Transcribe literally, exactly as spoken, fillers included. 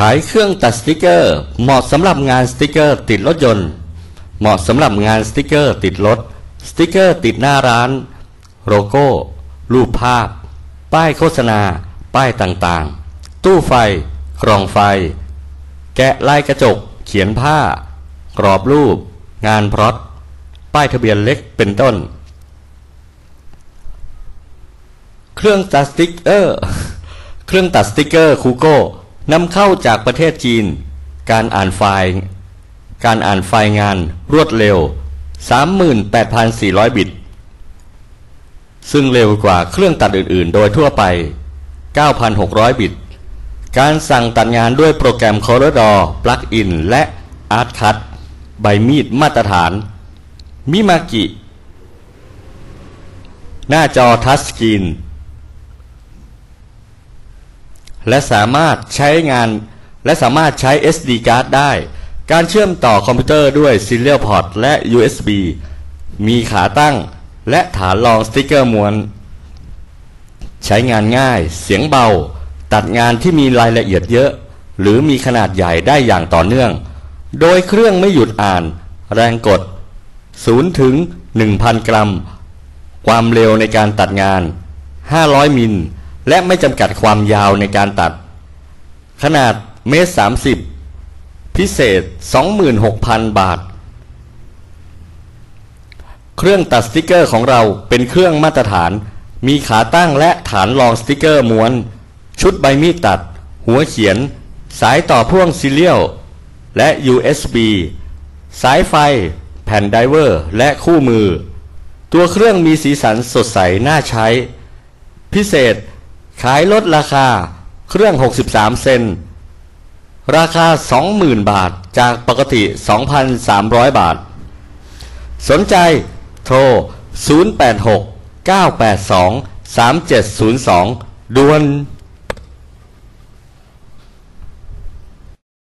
ายเครื่องตัดสติกเกอร์เหมาะสำหรับงานสติกเกอร์ติดรถยนต์เหมาะสำหรับงานสติกเกอร์ติดรถสติกเกอร์ติดหน้าร้านโลโก้รูปภาพป้ายโฆษณาป้ายต่างๆตู้ไฟกล่องไฟแกะลายกระจกเขียนผ้ากรอบรูปงานพร็อตป้ายทะเบียนเล็กเป็นต้นเครื่องตัดสติกเกอร์เครื่องตัดสติกเกอร์คูโก้นำเข้าจากประเทศจีนการอ่านไฟล์การอ่านไฟล์งานรวดเร็ว สามหมื่นแปดพันสี่ร้อย บิตซึ่งเร็วกว่าเครื่องตัดอื่นๆโดยทั่วไป เก้าพันหกร้อย บิตการสั่งตัดงานด้วยโปรแกรม Corridor Plugin และ Artcut ใบมีดมาตรฐานมิมากิหน้าจอทัชสกรีนและสามารถใช้งานและสามารถใช้ เอส ดี Card ได้การเชื่อมต่อคอมพิวเตอร์ด้วย Serial Port และ ยู เอส บี มีขาตั้งและฐานรองสติกเกอร์ม้วนใช้งานง่ายเสียงเบาตัดงานที่มีรายละเอียดเยอะหรือมีขนาดใหญ่ได้อย่างต่อเนื่องโดยเครื่องไม่หยุดอ่านแรงกดศูนย์ถึง หนึ่งพัน กรัมความเร็วในการตัดงานห้าร้อยมิลและไม่จำกัดความยาวในการตัดขนาดเมตรสามสิบพิเศษ สองหมื่นหกพัน บาทเครื่องตัดสติกเกอร์ของเราเป็นเครื่องมาตรฐานมีขาตั้งและฐานรองสติกเกอร์ม้วนชุดใบมีดตัดหัวเขียนสายต่อพ่วงซีเรียลและ ยู เอส บี สายไฟแผ่นไดเวอร์และคู่มือตัวเครื่องมีสีสันสดใสน่าใช้พิเศษขายลดราคาเครื่องหกสิบสามเซนราคา สองหมื่น บาทจากปกติ สองพันสามร้อย บาทสนใจโทรศูนย์ แปด หก เก้า แปด สอง สาม เจ็ด ศูนย์ สองด่วน